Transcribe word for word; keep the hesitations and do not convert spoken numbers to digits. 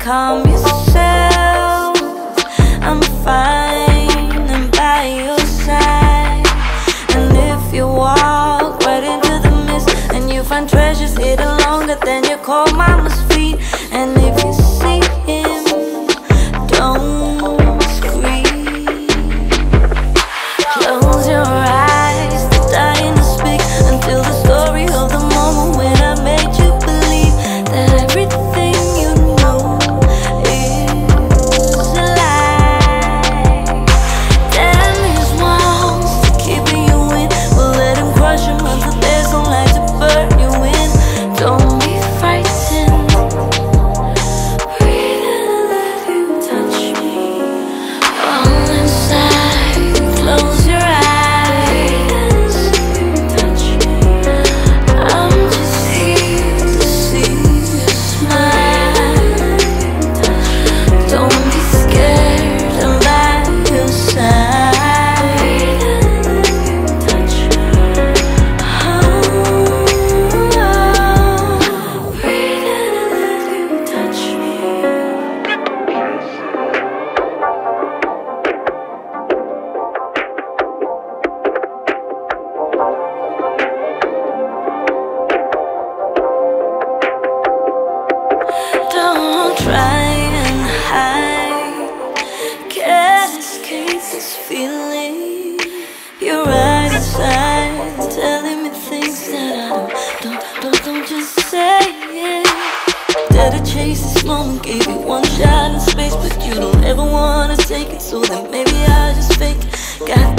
calm yourself. I'm fine and by your side. And if you walk right into the mist and you find treasures hidden longer than your cold mama's feet, and if you see him, don't scream. Close your eyes, they're dying to speak until the story of the moment when I made you believe that everything you know is a lie. Damn these walls keeping you in, we'll let them crush them until there's no light to burn you in. Don't be frightened, breathe and let you touch me. All inside, close your eyes, touch me. I'm just here to see you smile. Don't be scared, I'm by your side. Touch me. Oh, breathe and let you touch me. Don't try and hide, can't escape this feeling. You're right inside, telling me things that I don't, don't, don't, don't just say it. Did I chase this moment, gave you one shot in space, but you don't ever wanna take it, so then maybe I'll just fake it. Got